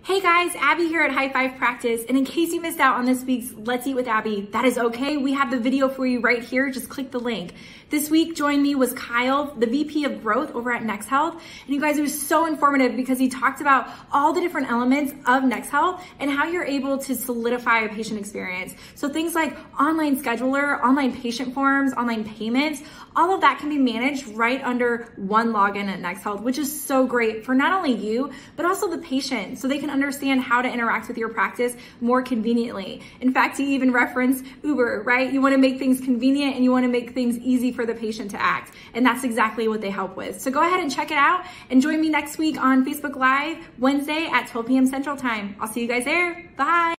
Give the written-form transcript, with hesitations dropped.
Hey guys, Abby here at High Five Practice, and in case you missed out on this week's Let's Eat with Abby, that is okay. We have the video for you right here. Just click the link. This week, join me was Kyle, the VP of Growth over at NexHealth. And you guys, it was so informative because he talked about all the different elements of NexHealth and how you're able to solidify a patient experience. So things like online scheduler, online patient forms, online payments, all of that can be managed right under one login at NexHealth, which is so great for not only you, but also the patient, so they can understand how to interact with your practice more conveniently. In fact, he even referenced Uber, right? You want to make things convenient and you want to make things easy for the patient to act. And that's exactly what they help with. So go ahead and check it out and join me next week on Facebook Live, Wednesday at 12 p.m. Central Time. I'll see you guys there. Bye.